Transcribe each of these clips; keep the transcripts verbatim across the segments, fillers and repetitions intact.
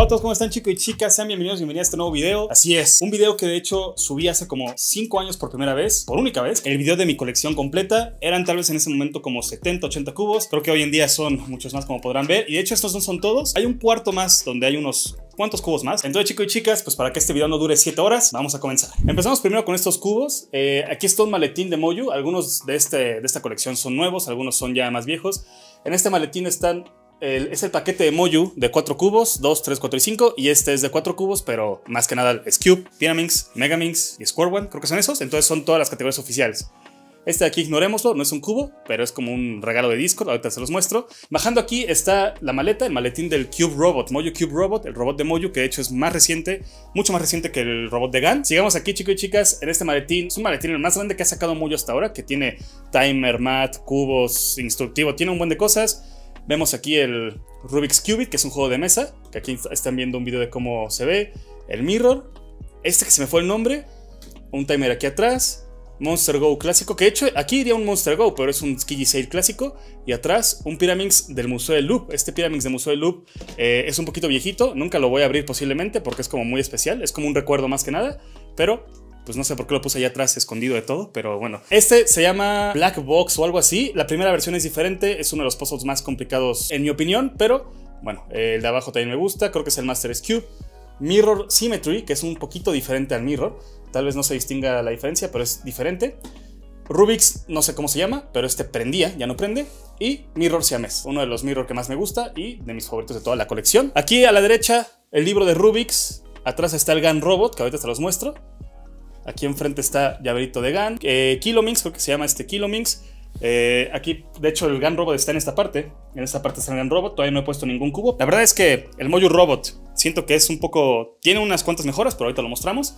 Hola a todos, ¿cómo están, chicos y chicas? Sean bienvenidos, bienvenidos a este nuevo video. Así es, un video que de hecho subí hace como cinco años por primera vez, por única vez. El video de mi colección completa. Eran tal vez en ese momento como setenta, ochenta cubos. Creo que hoy en día son muchos más, como podrán ver. Y de hecho estos no son todos. Hay un cuarto más donde hay unos cuantos cubos más. Entonces, chicos y chicas, pues para que este video no dure siete horas, vamos a comenzar. Empezamos primero con estos cubos. Eh, aquí está un maletín de Moyu. Algunos de, este, de esta colección son nuevos, algunos son ya más viejos. En este maletín están... El, es el paquete de Moyu de cuatro cubos, dos, tres, cuatro y cinco. Y este es de cuatro cubos, pero más que nada es Cube, Pyraminx, Megaminx y Square One. Creo que son esos. Entonces son todas las categorías oficiales. Este de aquí ignorémoslo, no es un cubo, pero es como un regalo de Discord. Ahorita se los muestro. Bajando aquí está la maleta, el maletín del Cube Robot, Moyu Cube Robot, el robot de Moyu, que de hecho es más reciente, mucho más reciente que el robot de Gan. Sigamos aquí, chicos y chicas, en este maletín. Es un maletín el más grande que ha sacado Moyu hasta ahora, que tiene timer, mat, cubos, instructivo, tiene un buen de cosas. Vemos aquí el Rubik's Cubit, que es un juego de mesa, que aquí están viendo un video de cómo se ve. El Mirror, este que se me fue el nombre, un timer aquí atrás, Monster Go clásico, que de hecho aquí iría un Monster Go, pero es un Skiggy Sail clásico. Y atrás un Pyraminx del Museo del Loop. Este Pyraminx del Museo del Loop eh, es un poquito viejito, nunca lo voy a abrir posiblemente porque es como muy especial, es como un recuerdo más que nada, pero... pues no sé por qué lo puse allá atrás escondido de todo, pero bueno. Este se llama Black Box o algo así. La primera versión es diferente, es uno de los puzzles más complicados en mi opinión, pero bueno, el de abajo también me gusta, creo que es el Master's Cube. Mirror Symmetry, que es un poquito diferente al Mirror, tal vez no se distinga la diferencia, pero es diferente. Rubik's, no sé cómo se llama, pero este prendía, ya no prende. Y Mirror Siamés, uno de los Mirror que más me gusta y de mis favoritos de toda la colección. Aquí a la derecha, el libro de Rubik's. Atrás está el Gan Robot, que ahorita te los muestro. Aquí enfrente está llaverito de Gan. Eh, Kilominx, creo que se llama este Kilominx. Eh, aquí, de hecho, el Gan Robot está en esta parte. En esta parte está el Gan Robot. Todavía no he puesto ningún cubo. La verdad es que el Moyu Robot siento que es un poco... tiene unas cuantas mejoras, pero ahorita lo mostramos.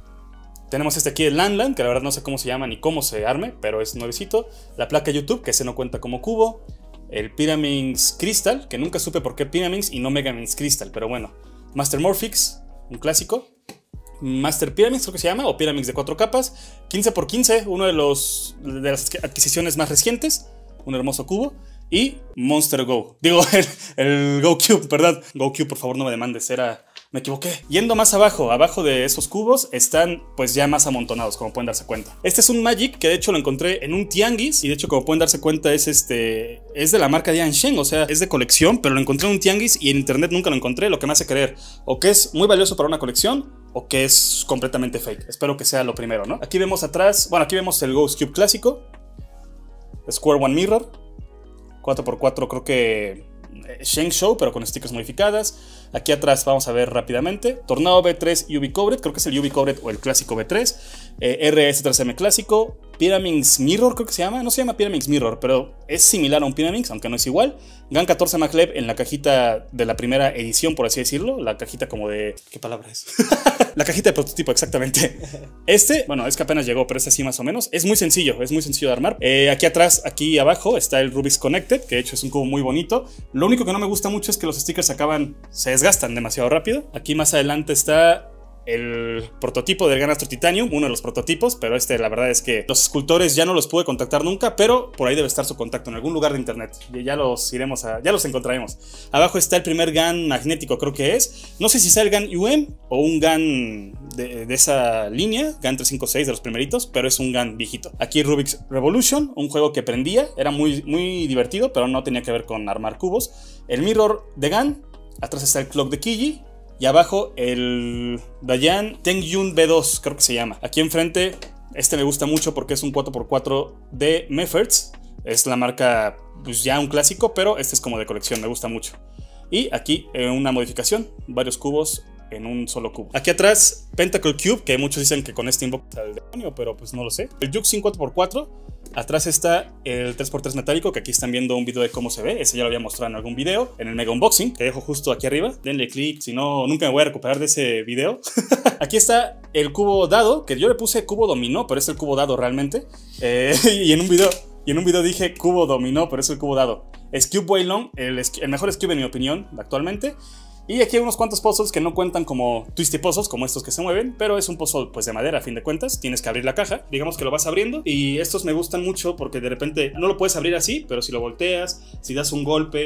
Tenemos este aquí, el Landland, que la verdad no sé cómo se llama ni cómo se arme, pero es nuevecito. La placa YouTube, que ese no cuenta como cubo. El Pyraminx Crystal, que nunca supe por qué Pyraminx y no Megaminx Crystal, pero bueno. Master Morphix, un clásico. Master Pyraminx creo que se llama, o Pyraminx de cuatro capas. quince por quince, uno de, los, de las adquisiciones más recientes. Un hermoso cubo. Y Monster Go. Digo, el, el Go Cube, perdón. Go Cube, por favor, no me demandes, era... me equivoqué. Yendo más abajo, abajo de esos cubos están pues ya más amontonados, como pueden darse cuenta. Este es un Magic que de hecho lo encontré en un tianguis. Y de hecho, como pueden darse cuenta, es este es de la marca de Anshen, o sea, es de colección, pero lo encontré en un tianguis y en internet nunca lo encontré. Lo que me hace creer o que es muy valioso para una colección o que es completamente fake. Espero que sea lo primero, ¿no? Aquí vemos atrás, bueno, aquí vemos el Ghost Cube clásico, Square One Mirror, cuatro por cuatro, creo que Sheng Show, pero con stickers modificadas. Aquí atrás vamos a ver rápidamente Tornado V tres U V Covered, creo que es el U V Covered o el clásico V tres. eh, R S tres M clásico. Pyraminx Mirror creo que se llama, no se llama Pyraminx Mirror, pero es similar a un Pyraminx, aunque no es igual. Gan catorce Maglev en la cajita de la primera edición, por así decirlo. La cajita como de... ¿qué palabra es? La cajita de prototipo, exactamente. Este, bueno, es que apenas llegó, pero es así más o menos. Es muy sencillo, es muy sencillo de armar. eh, Aquí atrás, aquí abajo está el Rubik's Connected, que de hecho es un cubo muy bonito. Lo único que no me gusta mucho es que los stickers acaban, se desgastan demasiado rápido. Aquí más adelante está el prototipo del Gan Astro Titanium, uno de los prototipos, pero este la verdad es que los escultores ya no los pude contactar nunca, pero por ahí debe estar su contacto en algún lugar de internet. Y ya los iremos a, ya los encontraremos. Abajo está el primer Gan magnético, creo que es. No sé si sea el Gan U M o un Gan de, de esa línea, Gan trescientos cincuenta y seis de los primeritos, pero es un Gan viejito. Aquí Rubik's Revolution, un juego que prendía, era muy, muy divertido, pero no tenía que ver con armar cubos. El Mirror de Gan, atrás está el Clock de Kiji. Y abajo el Dayan Tengyun V dos, creo que se llama. Aquí enfrente, este me gusta mucho porque es un cuatro por cuatro de Mefferts. Es la marca, pues ya un clásico, pero este es como de colección, me gusta mucho. Y aquí eh, una modificación, varios cubos en un solo cubo. Aquí atrás, Pentacle Cube, que muchos dicen que con este invoca al demonio, pero pues no lo sé. El Juxin cuatro por cuatro. Atrás está el tres por tres metálico, que aquí están viendo un video de cómo se ve. Ese ya lo había mostrado en algún video, en el mega unboxing, que dejo justo aquí arriba. Denle click, si no, nunca me voy a recuperar de ese video. Aquí está el cubo dado, que yo le puse cubo dominó, pero es el cubo dado realmente. Eh, y en un video... Y en un video dije cubo dominó, pero es el cubo dado. Es Cube Way Long, el, el mejor Cube en mi opinión actualmente. Y aquí hay unos cuantos puzzles que no cuentan como twisty puzzles, como estos que se mueven, pero es un puzzle pues de madera a fin de cuentas. Tienes que abrir la caja, digamos que lo vas abriendo. Y estos me gustan mucho porque de repente no lo puedes abrir así, pero si lo volteas, si das un golpe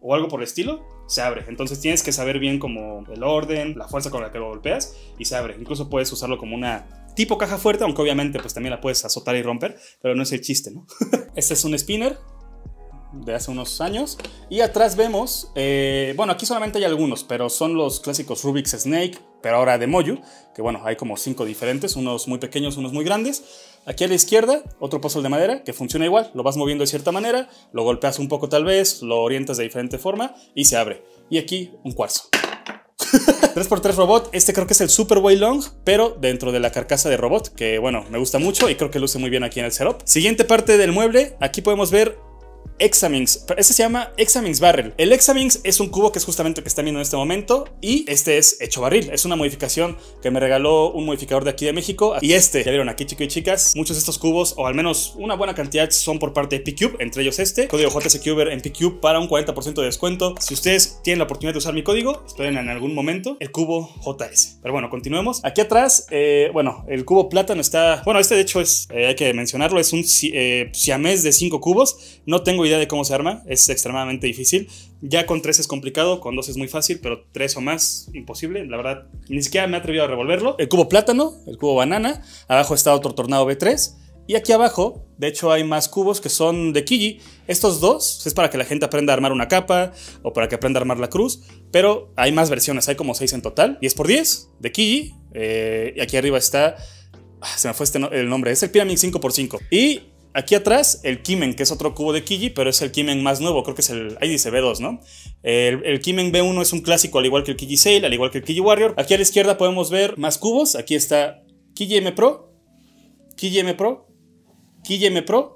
o algo por el estilo, se abre. Entonces tienes que saber bien como el orden, la fuerza con la que lo golpeas y se abre. Incluso puedes usarlo como una tipo caja fuerte, aunque obviamente pues también la puedes azotar y romper, pero no es el chiste, ¿no? Este es un spinner de hace unos años. Y atrás vemos, eh, bueno, aquí solamente hay algunos, pero son los clásicos Rubik's Snake, pero ahora de Moyu, que bueno, hay como cinco diferentes, unos muy pequeños, unos muy grandes. Aquí a la izquierda, otro puzzle de madera que funciona igual, lo vas moviendo de cierta manera, lo golpeas un poco tal vez, lo orientas de diferente forma y se abre. Y aquí un cuarzo. tres por tres robot, este creo que es el Super Way Long, pero dentro de la carcasa de robot, que bueno, me gusta mucho y creo que luce muy bien aquí en el setup. Siguiente parte del mueble, aquí podemos ver Examinx, este se llama Examinx Barrel. El Examinx es un cubo que es justamente el que están viendo en este momento y este es hecho barril, es una modificación que me regaló un modificador de aquí de México. Y este, ya vieron aquí chicos y chicas, muchos de estos cubos o al menos una buena cantidad son por parte de P-Cube, entre ellos este, código J S Cuber en P-Cube para un cuarenta por ciento de descuento. Si ustedes tienen la oportunidad de usar mi código, esperen en algún momento el cubo J S. Pero bueno, continuemos. Aquí atrás, eh, bueno, el cubo plátano está, bueno, este de hecho es, eh, hay que mencionarlo, es un eh, siamés de cinco cubos. No tengo idea de cómo se arma, es extremadamente difícil. Ya con tres es complicado, con dos es muy fácil, pero tres o más imposible. La verdad, ni siquiera me he atrevido a revolverlo. El cubo plátano, el cubo banana, abajo está otro tornado B tres. Y aquí abajo, de hecho, hay más cubos que son de Kiji. Estos dos es para que la gente aprenda a armar una capa o para que aprenda a armar la cruz. Pero hay más versiones, hay como seis en total. diez por diez de Kiji. Eh, y aquí arriba está, ah, se me fue este no, el nombre, es el Pyramid cinco por cinco. Y aquí atrás, el Kimen, que es otro cubo de Kiji, pero es el Kimen más nuevo, creo que es el, ahí dice B dos, ¿no? El, el Kimen B uno es un clásico, al igual que el Kiji Sail, al igual que el Kiji Warrior. Aquí a la izquierda podemos ver más cubos, aquí está Kiji M Pro, Kiji M Pro, Kiji M Pro,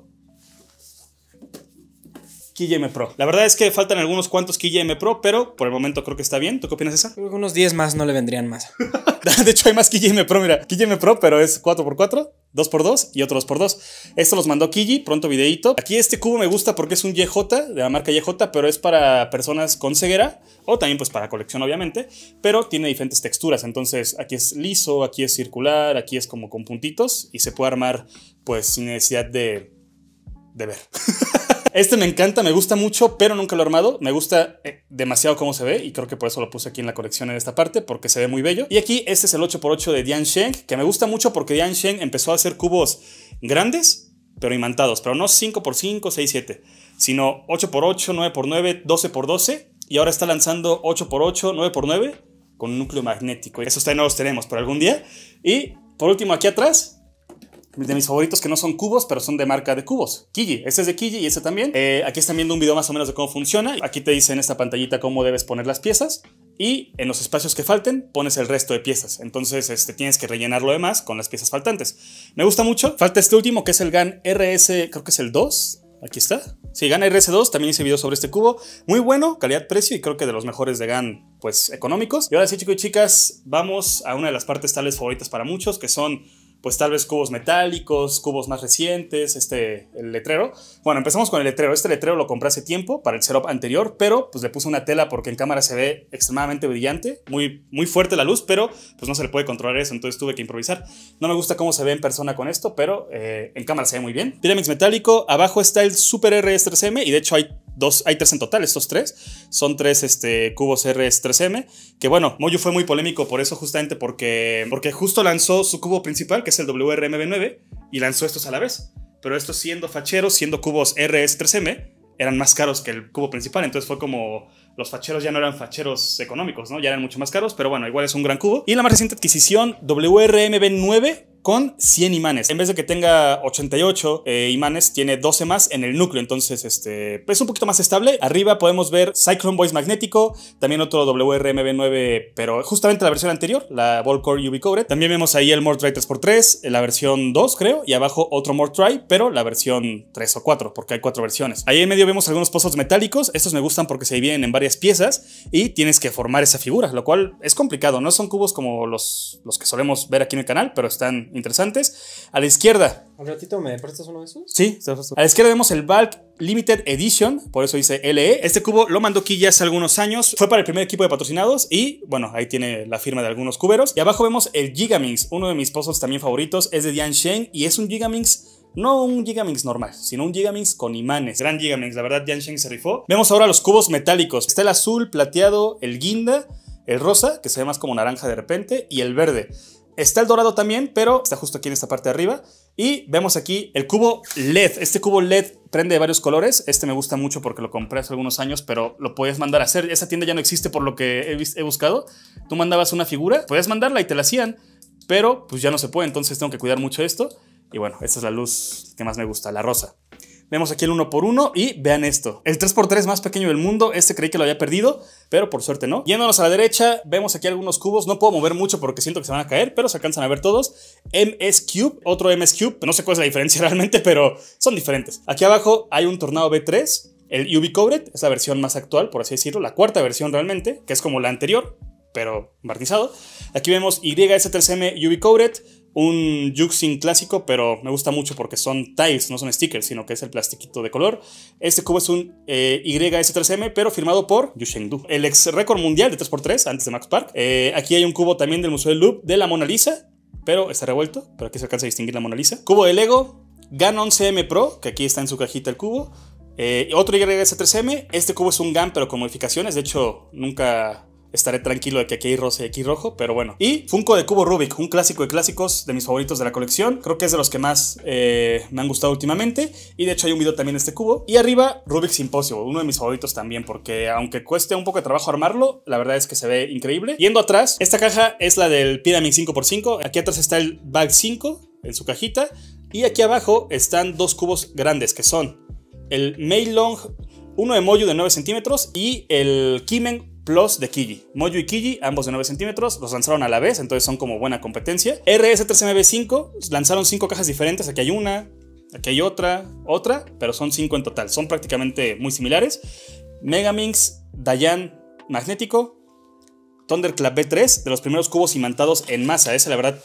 Kiji M Pro. La verdad es que faltan algunos cuantos Kiji M Pro, pero por el momento creo que está bien. ¿Tú qué opinas, César? Creo que unos diez más no le vendrían más. De hecho hay más Kiji M Pro, mira, Kiji M Pro, pero es cuatro por cuatro, dos por dos y otro dos por dos. Esto los mandó Kiji, pronto videito. Aquí este cubo me gusta porque es un Y J, de la marca Y J, pero es para personas con ceguera, o también pues para colección obviamente, pero tiene diferentes texturas. Entonces aquí es liso, aquí es circular, aquí es como con puntitos y se puede armar pues sin necesidad de, de ver. Este me encanta, me gusta mucho, pero nunca lo he armado. Me gusta eh, demasiado cómo se ve y creo que por eso lo puse aquí en la colección en esta parte, porque se ve muy bello. Y aquí este es el ocho por ocho de Dian Sheng, que me gusta mucho porque Dian Sheng empezó a hacer cubos grandes, pero imantados, pero no cinco por cinco, seis, siete, sino ocho por ocho, nueve por nueve, doce por doce, y ahora está lanzando ocho por ocho, nueve por nueve con un núcleo magnético. Esos también no los tenemos por algún día. Y por último aquí atrás, de mis favoritos que no son cubos, pero son de marca de cubos. Kiji, este es de Kiji y este también. Eh, aquí están viendo un video más o menos de cómo funciona. Aquí te dice en esta pantallita cómo debes poner las piezas. Y en los espacios que falten, pones el resto de piezas. Entonces este, tienes que rellenar lo demás con las piezas faltantes. Me gusta mucho. Falta este último que es el GAN R S, creo que es el dos. Aquí está. Sí, GAN R S dos, también hice video sobre este cubo. Muy bueno, calidad-precio y creo que de los mejores de GAN, pues económicos. Y ahora sí, chicos y chicas, vamos a una de las partes tal vez favoritas para muchos, que son pues tal vez cubos metálicos, cubos más recientes, este, el letrero. Bueno, empezamos con el letrero. Este letrero lo compré hace tiempo para el setup anterior, pero pues le puse una tela porque en cámara se ve extremadamente brillante, muy, muy fuerte la luz, pero pues no se le puede controlar eso, entonces tuve que improvisar. No me gusta cómo se ve en persona con esto, pero eh, en cámara se ve muy bien. Pyramix metálico, abajo está el Super R S tres M y de hecho hay dos, hay tres en total, estos tres. Son tres este, cubos R S tres M, que bueno, Moyu fue muy polémico por eso, justamente porque, porque justo lanzó su cubo principal, que es el W R M B nueve, y lanzó estos a la vez. Pero estos siendo facheros, siendo cubos R S tres M, eran más caros que el cubo principal, entonces fue como los facheros ya no eran facheros económicos, ¿no? Ya eran mucho más caros, pero bueno, igual es un gran cubo. Y la más reciente adquisición, W R M B nueve con cien imanes. En vez de que tenga ochenta y ocho eh, imanes, tiene doce más en el núcleo, entonces este, es un poquito más estable. Arriba podemos ver Cyclone Voice magnético, también otro W R M B nueve, pero justamente la versión anterior, la Ball Core U V Covered. También vemos ahí el Mortry tres por tres, la versión dos creo, y abajo otro Mortry, pero la versión tres o cuatro, porque hay cuatro versiones. Ahí en medio vemos algunos pozos metálicos, estos me gustan porque se dividen en varias piezas y tienes que formar esa figura, lo cual es complicado. No son cubos como los, los que solemos ver aquí en el canal, pero están interesantes. A la izquierda, ¿al ratito me prestas uno de esos? Sí, a la izquierda vemos el Bulk Limited Edition, por eso dice L E. Este cubo lo mandó Kiji hace algunos años, fue para el primer equipo de patrocinados y bueno, ahí tiene la firma de algunos cuberos. Y abajo vemos el Gigaminx, uno de mis puzzles también favoritos, es de Dian Sheng y es un Gigaminx No un Gigaminx normal, sino un Gigaminx con imanes. Gran Gigaminx, la verdad, Yansheng se rifó. Vemos ahora los cubos metálicos. Está el azul, plateado, el guinda, el rosa, que se ve más como naranja de repente, y el verde. Está el dorado también, pero está justo aquí en esta parte de arriba. Y vemos aquí el cubo L E D. Este cubo L E D prende de varios colores. Este me gusta mucho porque lo compré hace algunos años, pero lo podías mandar a hacer. Esa tienda ya no existe por lo que he, he buscado. Tú mandabas una figura, podías mandarla y te la hacían, pero pues ya no se puede, entonces tengo que cuidar mucho esto. Y bueno, esta es la luz que más me gusta, la rosa. Vemos aquí el uno por uno y vean esto. El tres por tres más pequeño del mundo. Este creí que lo había perdido, pero por suerte no. Yéndonos a la derecha, vemos aquí algunos cubos. No puedo mover mucho porque siento que se van a caer, pero se alcanzan a ver todos. M S Cube, otro M S Cube. No sé cuál es la diferencia realmente, pero son diferentes. Aquí abajo hay un Tornado B tres. El U V Covered es la versión más actual, por así decirlo. La cuarta versión realmente, que es como la anterior, pero barnizado. Aquí vemos Y S tres M U V Covered. Un Yuxin clásico, pero me gusta mucho porque son tiles, no son stickers, sino que es el plastiquito de color. Este cubo es un eh, Y S tres M, pero firmado por Yu Chengdu, el ex récord mundial de tres por tres, antes de Max Park. Eh, aquí hay un cubo también del Museo del Louvre de la Mona Lisa, pero está revuelto, pero aquí se alcanza a distinguir la Mona Lisa. Cubo de Lego, GAN once M Pro, que aquí está en su cajita el cubo. Eh, otro Y S tres M, este cubo es un GAN, pero con modificaciones, de hecho, nunca... estaré tranquilo de que aquí hay rosa y aquí rojo, pero bueno. Y Funko de cubo Rubik, un clásico de clásicos, de mis favoritos de la colección. Creo que es de los que más eh, me han gustado últimamente. Y de hecho hay un video también de este cubo. Y arriba, Rubik's Impossible, uno de mis favoritos también, porque aunque cueste un poco de trabajo armarlo, la verdad es que se ve increíble. Yendo atrás, esta caja es la del Pyramid cinco por cinco. Aquí atrás está el Bag cinco en su cajita. Y aquí abajo están dos cubos grandes, que son el Mei Long, uno de Moyu de nueve centímetros y el Kimen Plus de Kiji. Moyu y Kiji, ambos de nueve centímetros, los lanzaron a la vez, entonces son como buena competencia. R S tres M B cinco, lanzaron cinco cajas diferentes, aquí hay una, aquí hay otra, otra, pero son cinco en total, son prácticamente muy similares. Megaminx Dayan magnético, Thunderclap B tres, de los primeros cubos imantados en masa, ese la verdad...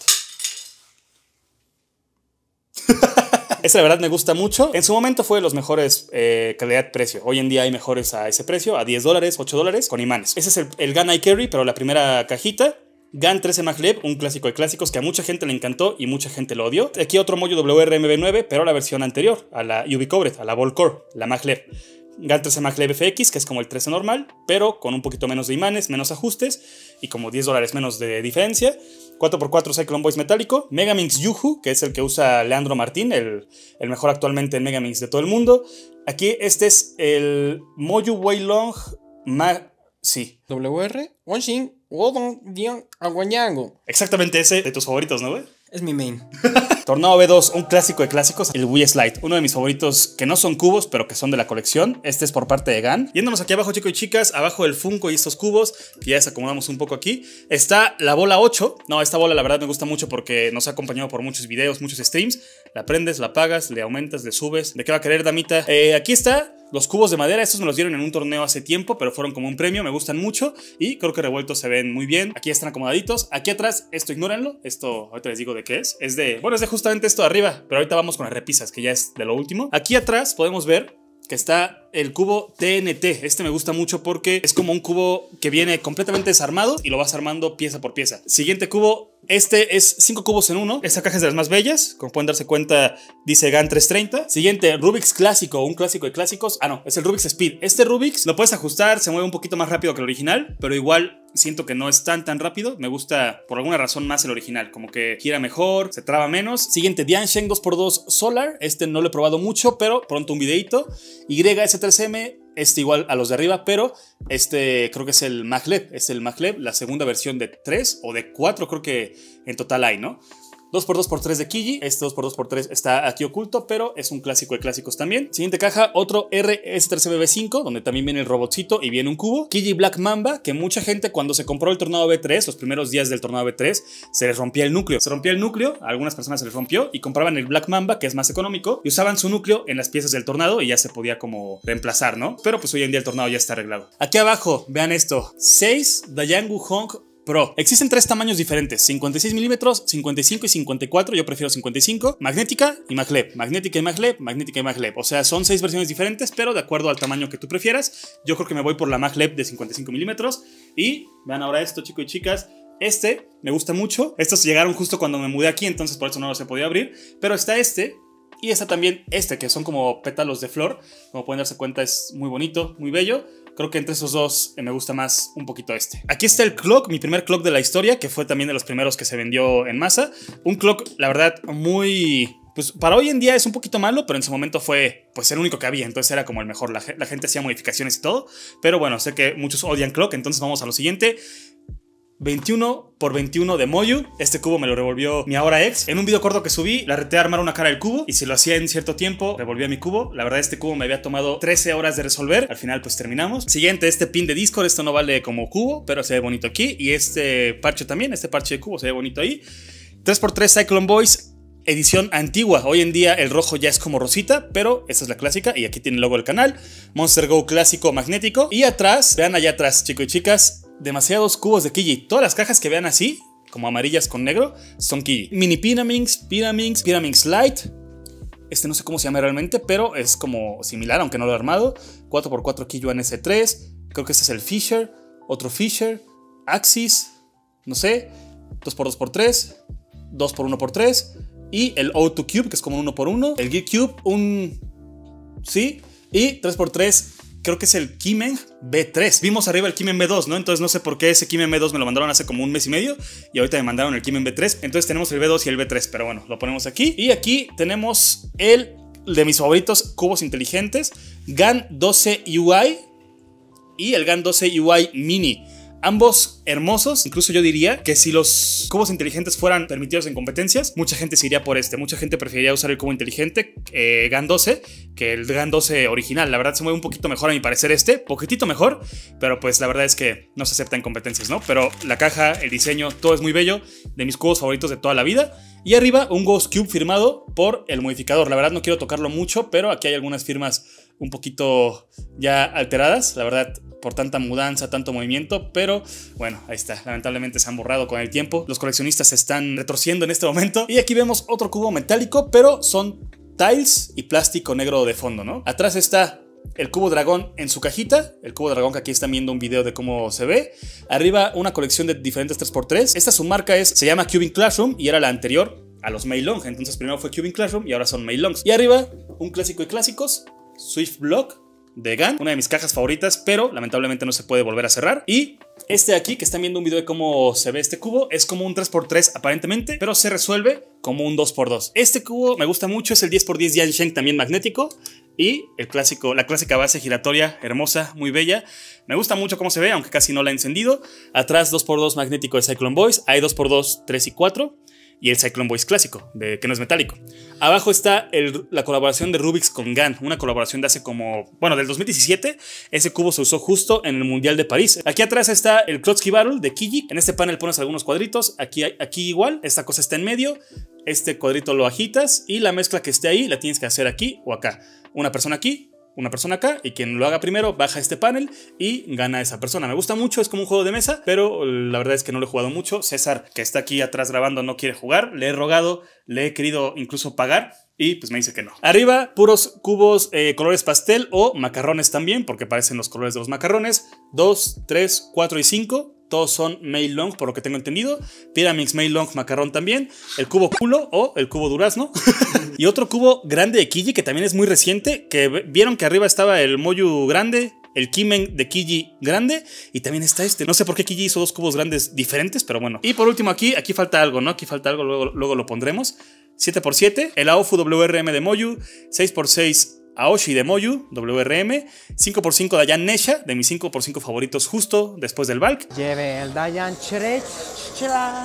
Ese la verdad me gusta mucho. En su momento fue de los mejores eh, calidad-precio. Hoy en día hay mejores a ese precio, a diez dólares, ocho dólares, con imanes. Ese es el, el GAN iCarry, pero la primera cajita. GAN trece Maglev, un clásico de clásicos que a mucha gente le encantó y mucha gente lo odió. Aquí otro Moyu W R M B nueve, pero la versión anterior, a la U V Covered, a la Volcore, la Maglev. GAN trece Maglev F X, que es como el trece normal, pero con un poquito menos de imanes, menos ajustes y como diez dólares menos de diferencia. cuatro por cuatro Cyclone Voice metálico. Megaminx Yuhu, que es el que usa Leandro Martín, el, el mejor actualmente en Megaminx de todo el mundo. Aquí este es el Moyu Weilong Ma... Sí. W R, Washing, Wodong, Dion, Aguañango. Exactamente ese de tus favoritos, ¿no, güey? Es mi main. Tornado B dos, un clásico de clásicos, el Wii Slide, uno de mis favoritos que no son cubos, pero que son de la colección. Este es por parte de GAN. Yéndonos aquí abajo, chicos y chicas, abajo del Funko y estos cubos, que ya desacomodamos un poco aquí, está la bola ocho. No, esta bola la verdad me gusta mucho porque nos ha acompañado por muchos videos, muchos streams. La prendes, la apagas, le aumentas, le subes. ¿De qué va a querer, damita? Eh, aquí está. Los cubos de madera, estos me los dieron en un torneo hace tiempo, pero fueron como un premio, me gustan mucho y creo que revueltos se ven muy bien. Aquí están acomodaditos. Aquí atrás, esto ignórenlo, esto ahorita les digo de qué es. Es de, bueno, es de justamente esto de arriba, pero ahorita vamos con las repisas, que ya es de lo último. Aquí atrás podemos ver que está el cubo T N T. Este me gusta mucho porque es como un cubo que viene completamente desarmado y lo vas armando pieza por pieza. Siguiente cubo. Este es cinco cubos en uno. Esta caja es de las más bellas. Como pueden darse cuenta, dice GAN trescientos treinta. Siguiente, Rubik's clásico, un clásico de clásicos. Ah, no, es el Rubik's Speed. Este Rubik's lo puedes ajustar, se mueve un poquito más rápido que el original, pero igual siento que no es tan tan rápido. Me gusta por alguna razón más el original, como que gira mejor, se traba menos. Siguiente, Diansheng dos por dos Solar. Este no lo he probado mucho, pero pronto un videito. Y S tres M. Este igual a los de arriba, pero este creo que es el Maglev, es el Maglev, la segunda versión de tres o de cuatro, creo que en total hay, ¿no? dos por dos por tres de Kiji, este dos por dos por tres está aquí oculto, pero es un clásico de clásicos también. Siguiente caja, otro R S tres M B cinco, donde también viene el robotcito y viene un cubo. Kiji Black Mamba, que mucha gente cuando se compró el Tornado B tres, los primeros días del Tornado B tres, se les rompía el núcleo. Se rompía el núcleo, a algunas personas se les rompió y compraban el Black Mamba, que es más económico, y usaban su núcleo en las piezas del Tornado y ya se podía como reemplazar, ¿no? Pero pues hoy en día el Tornado ya está arreglado. Aquí abajo, vean esto, seis Dayangu Hong Pro. Existen tres tamaños diferentes, cincuenta y seis milímetros, cincuenta y cinco y cincuenta y cuatro, yo prefiero cincuenta y cinco, magnética y Maglev, magnética y Maglev, magnética y Maglev, o sea, son seis versiones diferentes, pero de acuerdo al tamaño que tú prefieras. Yo creo que me voy por la Maglev de cincuenta y cinco milímetros. Y vean ahora esto, chicos y chicas, este me gusta mucho. Estos llegaron justo cuando me mudé aquí, entonces por eso no los he podido abrir, pero está este, Y está también este, que son como pétalos de flor. Como pueden darse cuenta, es muy bonito, muy bello. Creo que entre esos dos eh, me gusta más un poquito este. Aquí está el clock, mi primer clock de la historia, que fue también de los primeros que se vendió en masa. Un clock, la verdad, muy... Pues para hoy en día es un poquito malo, pero en su momento fue pues el único que había, entonces era como el mejor. La, la gente hacía modificaciones y todo, pero bueno, sé que muchos odian clock, entonces vamos a lo siguiente. veintiuno por veintiuno de Moyu. Este cubo me lo revolvió mi ahora ex. En un video corto que subí, la reté a armar una cara del cubo, y si lo hacía en cierto tiempo, revolvía mi cubo. La verdad, este cubo me había tomado trece horas de resolver. Al final pues terminamos. Siguiente, este pin de Discord. Esto no vale como cubo, pero se ve bonito aquí. Y este parche también, este parche de cubo se ve bonito ahí. tres por tres Cyclone Boys, edición antigua. Hoy en día el rojo ya es como rosita, pero esta es la clásica y aquí tiene el logo del canal. Monster Go clásico magnético. Y atrás, vean allá atrás, chicos y chicas, demasiados cubos de Kiji. Todas las cajas que vean así, como amarillas con negro, son Kiji. Mini Pyraminx, Pyraminx, Pyraminx Light. Este no sé cómo se llama realmente, pero es como similar, aunque no lo he armado. cuatro por cuatro Kijuan S tres. Creo que este es el Fisher. Otro Fisher. Axis. No sé. dos por dos por tres. dos por uno por tres. Y el O dos Cube, que es como un uno por uno. El Geek Cube, un... Sí. Y tres por tres, creo que es el Kimen B tres. Vimos arriba el Kimen B dos, ¿no? Entonces no sé por qué ese Kimen B dos me lo mandaron hace como un mes y medio. Y ahorita me mandaron el Kimen B tres. Entonces tenemos el B dos y el B tres. Pero bueno, lo ponemos aquí. Y aquí tenemos el de mis favoritos cubos inteligentes. GAN doce U I. Y el GAN doce U I Mini. Ambos hermosos. Incluso yo diría que si los cubos inteligentes fueran permitidos en competencias, mucha gente se iría por este. Mucha gente preferiría usar el cubo inteligente eh, GAN doce que el GAN doce original. La verdad se mueve un poquito mejor a mi parecer este. Poquitito mejor, pero pues la verdad es que no se acepta en competencias, ¿no? Pero la caja, el diseño, todo es muy bello. De mis cubos favoritos de toda la vida. Y arriba un Ghost Cube firmado por el modificador. La verdad no quiero tocarlo mucho, pero aquí hay algunas firmas un poquito ya alteradas. La verdad, por tanta mudanza, tanto movimiento, pero bueno, ahí está. Lamentablemente se han borrado con el tiempo. Los coleccionistas se están retorciendo en este momento. Y aquí vemos otro cubo metálico, pero son tiles y plástico negro de fondo, ¿no? Atrás está el cubo dragón en su cajita. El cubo dragón, que aquí están viendo un video de cómo se ve. Arriba una colección de diferentes tres por tres. Esta su marca es, se llama Cubing Classroom y era la anterior a los Meilong. Entonces primero fue Cubing Classroom y ahora son Meilongs. Y arriba un clásico de clásicos, Swift Block de GAN, una de mis cajas favoritas, pero lamentablemente no se puede volver a cerrar. Y este de aquí, que están viendo un video de cómo se ve este cubo, es como un tres por tres aparentemente, pero se resuelve como un dos por dos. Este cubo me gusta mucho, es el diez por diez Yansheng, también magnético. Y el clásico, la clásica base giratoria, hermosa, muy bella. Me gusta mucho cómo se ve, aunque casi no la he encendido. Atrás dos por dos magnético de Cyclone Boys. Hay dos por dos, tres y cuatro. Y el Cyclone Boys clásico, de, que no es metálico. Abajo está el, la colaboración de Rubix con GAN. Una colaboración de hace como... Bueno, del dos mil diecisiete. Ese cubo se usó justo en el Mundial de París. Aquí atrás está el Klotsky Battle de Kiji. En este panel pones algunos cuadritos. Aquí, aquí igual. Esta cosa está en medio. Este cuadrito lo agitas. Y la mezcla que esté ahí la tienes que hacer aquí o acá. Una persona aquí, una persona acá, y quien lo haga primero baja este panel y gana esa persona. Me gusta mucho, es como un juego de mesa, pero la verdad es que no lo he jugado mucho. César, que está aquí atrás grabando, no quiere jugar. Le he rogado, le he querido incluso pagar y pues me dice que no. Arriba, puros cubos eh, colores pastel o macarrones también, porque parecen los colores de los macarrones. dos, tres, cuatro y cinco. Todos son Meilong, por lo que tengo entendido. Pyraminx Meilong macarrón también. El cubo culo o el cubo durazno. Y otro cubo grande de Kiji, que también es muy reciente. Que vieron que arriba estaba el Moyu grande, el Kimen de Kiji grande, y también está este. No sé por qué Kiji hizo dos cubos grandes diferentes, pero bueno. Y por último aquí, aquí falta algo, ¿no? Aquí falta algo, luego, luego lo pondremos. siete por siete, el Aofu W R M de Moyu. seis por seis Aoshi de Moyu, W R M. cinco por cinco Dayan Nesha, de mis cinco por cinco favoritos justo después del Valk. Lleve el Dayan Chrecha.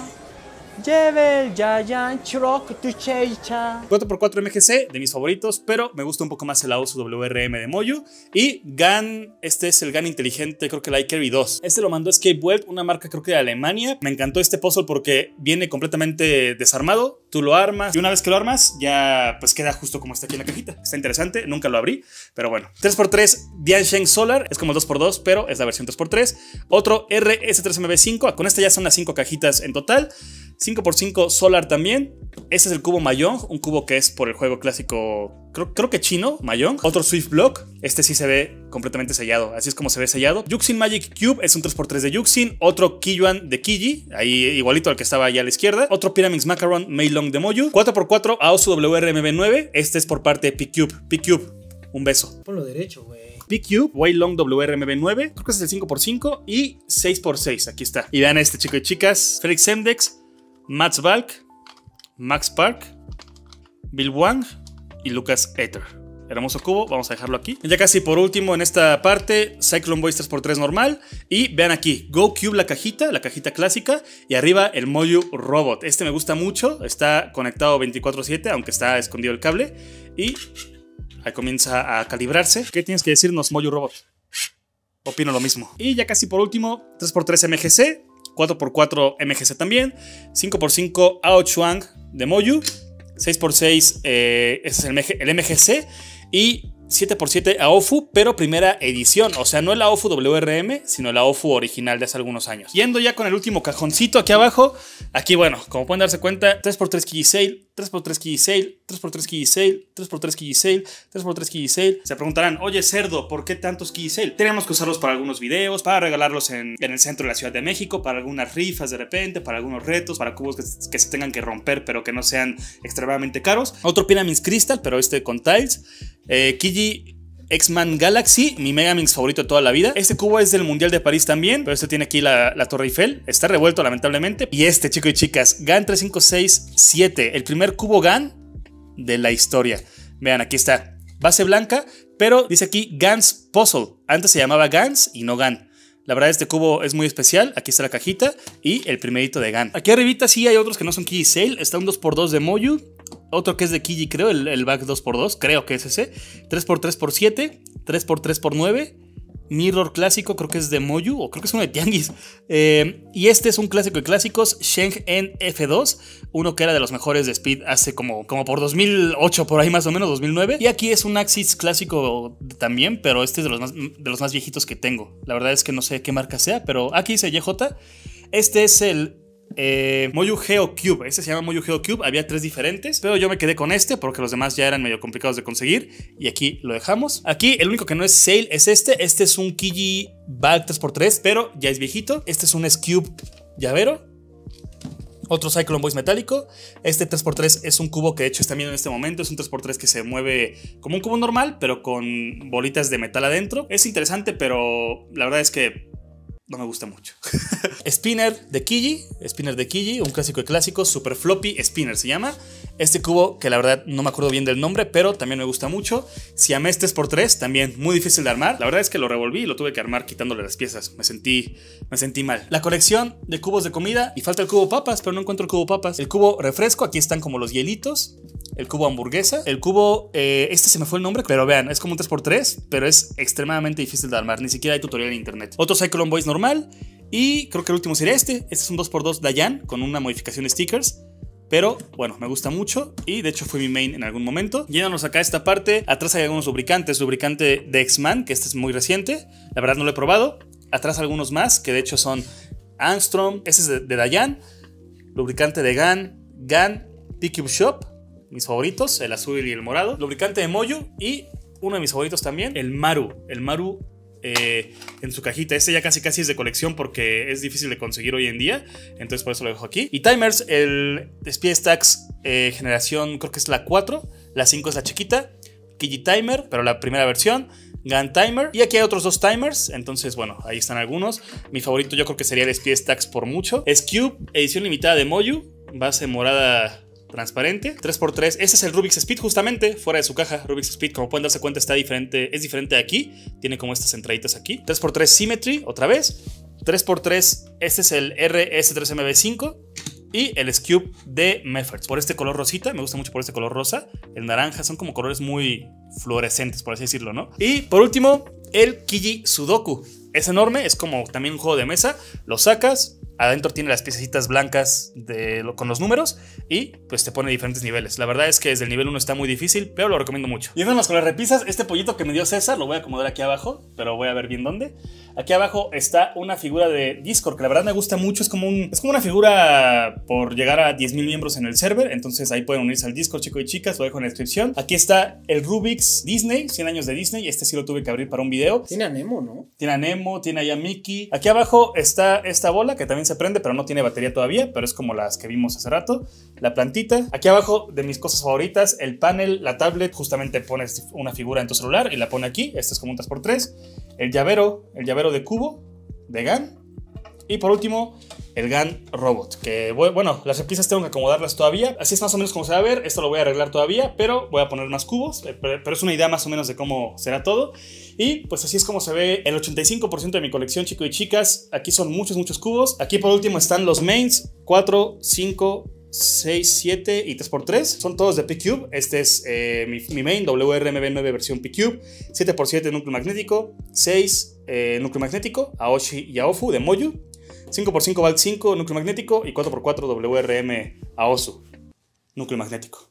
Lleve el Dayan Chrok Tuchecha. cuatro por cuatro M G C, de mis favoritos, pero me gusta un poco más el Aosu W R M de Moyu. Y GAN, este es el GAN inteligente, creo que el iCarry dos. Este lo mandó Escape Welt, una marca creo que de Alemania. Me encantó este puzzle porque viene completamente desarmado. Tú lo armas y una vez que lo armas ya pues queda justo como está aquí en la cajita. Está interesante, nunca lo abrí, pero bueno. tres por tres Diansheng Solar, es como el dos por dos, pero es la versión tres por tres. Otro R S tres M B cinco, con este ya son las cinco cajitas en total. cinco por cinco Solar también. Este es el cubo Mahjong, un cubo que es por el juego clásico, creo, creo que chino, Mahjong. Otro Swift Block, este sí se ve completamente sellado, así es como se ve sellado. Yuxin Magic Cube es un tres por tres de Yuxin. Otro Kiyuan de Kiji, ahí igualito al que estaba allá a la izquierda. Otro Pyramids Macaron Meilong de Moyu. cuatro por cuatro Aosu W R M B nueve, este es por parte de P-Cube. P-Cube, un beso. Ponlo derecho, güey. P-Cube, Weilong W R M B nueve, creo que es el cinco por cinco y seis por seis, aquí está. Y vean este, chicos y chicas, Felix Semdex, Mats Valk, Max Park, Bill Wang y Lucas Ether. Hermoso cubo, vamos a dejarlo aquí. Ya casi por último en esta parte, Cyclone Boys tres por tres normal. Y vean aquí, Go Cube la cajita, la cajita clásica. Y arriba el Moyu Robot. Este me gusta mucho, está conectado veinticuatro siete, aunque está escondido el cable. Y ahí comienza a calibrarse. ¿Qué tienes que decirnos, Moyu Robot? Opino lo mismo. Y ya casi por último, tres por tres M G C, cuatro por cuatro M G C también, cinco por cinco Ao Chuang de Moyu, seis por seis eh, ese es el, el M G C y siete por siete Aofu, pero primera edición, o sea, no el Aofu W R M, sino el Aofu original de hace algunos años. Yendo ya con el último cajoncito aquí abajo, aquí bueno, como pueden darse cuenta, tres por tres Kiji Sale, tres por tres Kiji Sale, tres por tres Kiji Sale, tres por tres Kiji Sale, tres por tres Kiji Sale. Se preguntarán, oye cerdo, ¿por qué tantos Kiji Sale? Tenemos que usarlos para algunos videos, para regalarlos en, en el centro de la Ciudad de México, para algunas rifas de repente, para algunos retos, para cubos que, que se tengan que romper, pero que no sean extremadamente caros. Otro Pyramids Crystal, pero este con tiles. Eh, Kiji X-Man Galaxy, mi Megaminx favorito de toda la vida. Este cubo es del Mundial de París también, pero este tiene aquí la, la Torre Eiffel. Está revuelto lamentablemente. Y este, chicos y chicas, GAN tres cinco seis siete, el primer cubo GAN de la historia. Vean, aquí está, base blanca, pero dice aquí Gans Puzzle. Antes se llamaba Gans y no GAN. La verdad este cubo es muy especial, aquí está la cajita y el primerito de GAN. Aquí arribita sí hay otros que no son Kiji Sale, está un dos por dos de Moyu, otro que es de Kiji creo, el, el back dos por dos, creo que es ese, tres por tres por siete, tres por tres por nueve, Mirror clásico, creo que es de Moyu, o creo que es uno de Tianguis. Eh, y este es un clásico de clásicos, Sheng En F dos, uno que era de los mejores de Speed hace como, como por dos mil ocho, por ahí más o menos, dos mil nueve. Y aquí es un Axis clásico también, pero este es de los más, de los más viejitos que tengo. La verdad es que no sé qué marca sea, pero aquí dice Y J. Este es el Eh, Moyu Geo Cube, este se llama Moyu Geo Cube, había tres diferentes, pero yo me quedé con este porque los demás ya eran medio complicados de conseguir y aquí lo dejamos. Aquí el único que no es Sale es este, este es un Kiji Bag tres por tres, pero ya es viejito. Este es un S-Cube llavero. Otro Cyclone Boys metálico. Este tres por tres es un cubo que de hecho está viendo en este momento. Es un tres por tres que se mueve como un cubo normal, pero con bolitas de metal adentro. Es interesante, pero la verdad es que no me gusta mucho. Spinner de Kiji, Spinner de Kiji, un clásico de clásicos, Super Floppy Spinner se llama. Este cubo que la verdad no me acuerdo bien del nombre, pero también me gusta mucho. Siamés tres por tres, también muy difícil de armar. La verdad es que lo revolví y lo tuve que armar quitándole las piezas. Me sentí, me sentí mal. La colección de cubos de comida, y falta el cubo papas, pero no encuentro el cubo papas. El cubo refresco, aquí están como los hielitos. El cubo hamburguesa, el cubo, eh, este se me fue el nombre, pero vean, es como un tres por tres, pero es extremadamente difícil de armar, ni siquiera hay tutorial en internet. Otro Cyclone Boys normal, y creo que el último sería este, este es un dos por dos Dayan, con una modificación de stickers, pero bueno, me gusta mucho, y de hecho fue mi main en algún momento. Yéndonos acá a esta parte, atrás hay algunos lubricantes, lubricante de X-Man, que este es muy reciente, la verdad no lo he probado, atrás algunos más, que de hecho son Angstrom, este es de, de Dayan, lubricante de GAN, GAN, P-Cube Shop, mis favoritos, el azul y el morado. Lubricante de Moyu y uno de mis favoritos también, el Maru. El Maru eh, en su cajita. Este ya casi casi es de colección porque es difícil de conseguir hoy en día. Entonces por eso lo dejo aquí. Y timers, el Speed Stacks eh, generación, creo que es la cuatro. La cinco es la chiquita. Kiji Timer, pero la primera versión. GAN Timer. Y aquí hay otros dos timers. Entonces, bueno, ahí están algunos. Mi favorito yo creo que sería el Speed Stacks por mucho. Es Cube, edición limitada de Moyu. Base morada transparente, tres por tres, ese es el Rubik's Speed justamente, fuera de su caja. Rubik's Speed, como pueden darse cuenta, está diferente, es diferente de aquí, tiene como estas entraditas aquí. Tres por tres Symmetry, otra vez, tres por tres, este es el R S tres M B cinco y el S-Cube de Mefferts, por este color rosita, me gusta mucho por este color rosa, el naranja, son como colores muy fluorescentes, por así decirlo, ¿no? Y por último, el Kiji Sudoku, es enorme, es como también un juego de mesa, lo sacas, Adentro tiene las piececitas blancas de lo, con los números y pues te pone diferentes niveles. La verdad es que desde el nivel uno está muy difícil, pero lo recomiendo mucho. Y vámonos con las repisas. Este pollito que me dio César lo voy a acomodar aquí abajo, pero voy a ver bien dónde. Aquí abajo está una figura de Discord que la verdad me gusta mucho. Es como, un, es como una figura por llegar a diez mil miembros en el server. Entonces ahí pueden unirse al Discord, chicos y chicas. Lo dejo en la descripción. Aquí está el Rubik's Disney, cien años de Disney. Este sí lo tuve que abrir para un video. Tiene a Nemo, ¿no? Tiene a Nemo, tiene ahí a Mickey. Aquí abajo está esta bola que también se prende, pero no tiene batería todavía, pero es como las que vimos hace rato. La plantita. Aquí abajo, de mis cosas favoritas, el panel, la tablet. Justamente pones una figura en tu celular y la pone aquí. Este es como un tres por tres. El llavero, el llavero de cubo de GAN. Y por último, el GAN Robot, que bueno, las repisas tengo que acomodarlas todavía. Así es más o menos como se va a ver. Esto lo voy a arreglar todavía, pero voy a poner más cubos. Pero es una idea más o menos de cómo será todo. Y pues así es como se ve el ochenta y cinco por ciento de mi colección, chicos y chicas. Aquí son muchos, muchos cubos. Aquí por último están los mains, cuatro, cinco, seis, siete y tres por tres. Son todos de P-Cube. Este es eh, mi, mi main, W R M B nueve versión P-Cube. siete por siete núcleo magnético, seis eh, núcleo magnético, Aoshi y Aofu de Moyu. cinco por cinco Valk cinco núcleo magnético y cuatro por cuatro W R M Aosu núcleo magnético.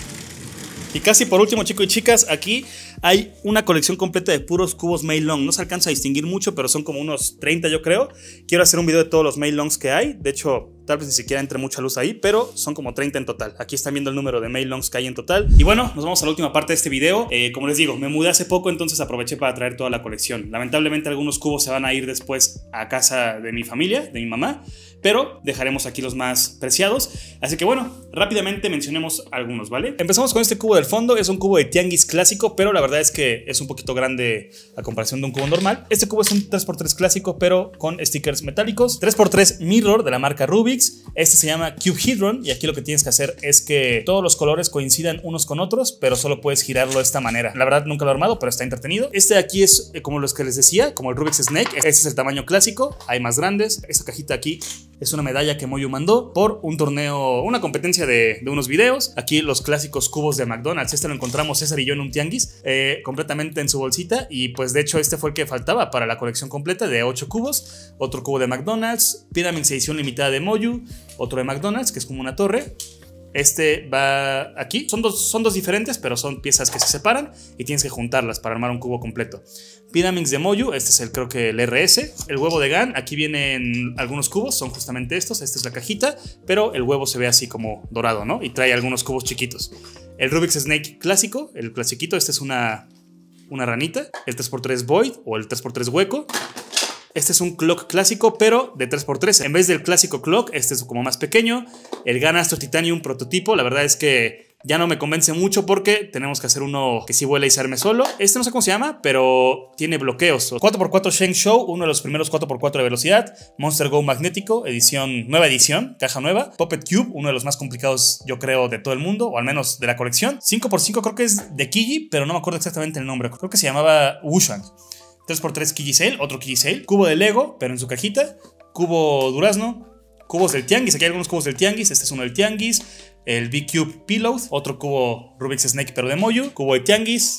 Y casi por último, chicos y chicas, aquí hay una colección completa de puros cubos Meilong. No se alcanza a distinguir mucho, pero son como unos treinta, yo creo. Quiero hacer un video de todos los Meilongs que hay. De hecho, tal vez ni siquiera entre mucha luz ahí, pero son como treinta en total. Aquí están viendo el número de Meilongs que hay en total. Y bueno, nos vamos a la última parte de este video. Eh, como les digo, me mudé hace poco, entonces aproveché para traer toda la colección. Lamentablemente algunos cubos se van a ir después a casa de mi familia, de mi mamá, pero dejaremos aquí los más preciados. Así que bueno, rápidamente mencionemos algunos, ¿vale? Empezamos con este cubo del fondo. Es un cubo de tianguis clásico, pero la verdad es que es un poquito grande a comparación de un cubo normal. Este cubo es un tres por tres clásico, pero con stickers metálicos. tres por tres Mirror de la marca Rubik's. Este se llama Cubehedron y aquí lo que tienes que hacer es que todos los colores coincidan unos con otros, pero solo puedes girarlo de esta manera. La verdad nunca lo he armado, pero está entretenido. Este de aquí es eh, como los que les decía, como el Rubik's Snake. Este es el tamaño clásico, hay más grandes. Esta cajita aquí es una medalla que Moyu mandó por un torneo, una competencia de, de unos videos. Aquí los clásicos cubos de McDonald's. Este lo encontramos César y yo en un tianguis, eh, completamente en su bolsita. Y pues de hecho este fue el que faltaba para la colección completa de ocho cubos. Otro cubo de McDonald's, Pyraminx edición limitada de Moyu. Otro de McDonald's, que es como una torre. Este va aquí. Son dos, son dos diferentes, pero son piezas que se separan y tienes que juntarlas para armar un cubo completo. Pyraminx de Moyu, este es el, creo que el R S. El huevo de GAN, aquí vienen algunos cubos, son justamente estos. Esta es la cajita, pero el huevo se ve así como dorado, ¿no? Y trae algunos cubos chiquitos. El Rubik's Snake clásico, el clasiquito, este es una, una ranita. El tres por tres Void o el tres por tres hueco. Este es un clock clásico, pero de tres por tres. En vez del clásico clock, este es como más pequeño. El GAN Astro Titanium prototipo, la verdad es que ya no me convence mucho porque tenemos que hacer uno que sí vuela y se arme solo. Este no sé cómo se llama, pero tiene bloqueos. cuatro por cuatro Sheng Show, uno de los primeros cuatro por cuatro de velocidad. Monster Go magnético, edición, nueva edición, caja nueva. Puppet Cube, uno de los más complicados yo creo de todo el mundo, o al menos de la colección. cinco por cinco creo que es de Kiji, pero no me acuerdo exactamente el nombre. Creo que se llamaba Wushan. tres por tres Kiji Sail, otro Kiji Sail. Cubo de Lego, pero en su cajita. Cubo Durazno. Cubos del Tianguis, aquí hay algunos cubos del Tianguis. Este es uno del Tianguis. El B-Cube Pillow, otro cubo Rubik's Snake pero de Moyu. Cubo de Tianguis,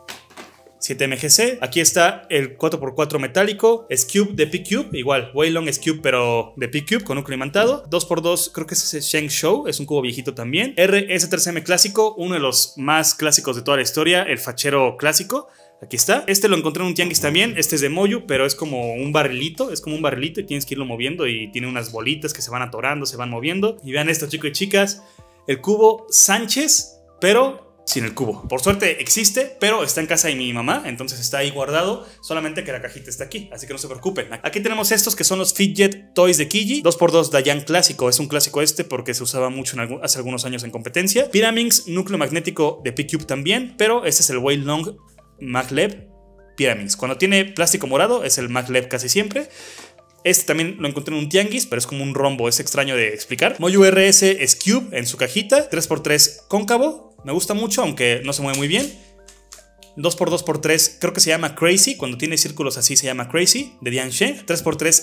siete M G C. Aquí está el cuatro por cuatro metálico. Es Cube de P-Cube, igual, Weilong es Cube pero de P-Cube con núcleo imantado. dos por dos, creo que es ese Sheng Show, es un cubo viejito también. R S tres M clásico, uno de los más clásicos de toda la historia, el fachero clásico. Aquí está. Este lo encontré en un tianguis también. Este es de Moyu, pero es como un barrilito. Es como un barrilito y tienes que irlo moviendo. Y tiene unas bolitas que se van atorando, se van moviendo. Y vean esto, chicos y chicas. El cubo Sánchez, pero sin el cubo. Por suerte existe, pero está en casa de mi mamá. Entonces está ahí guardado. Solamente que la cajita está aquí. Así que no se preocupen. Aquí tenemos estos que son los Fidget Toys de Kiji. dos por dos Dayan clásico. Es un clásico este porque se usaba mucho en algún, hace algunos años en competencia. Pyraminx núcleo magnético de P-Cube también. Pero este es el Weilong Maglev Pyraminx. Cuando tiene plástico morado es el Maglev casi siempre. Este también lo encontré en un tianguis, pero es como un rombo, es extraño de explicar. Moyu R S es Cube en su cajita. tres por tres cóncavo, me gusta mucho, aunque no se mueve muy bien. dos por dos por tres creo que se llama Crazy, cuando tiene círculos así se llama Crazy, de Dian She. tres por tres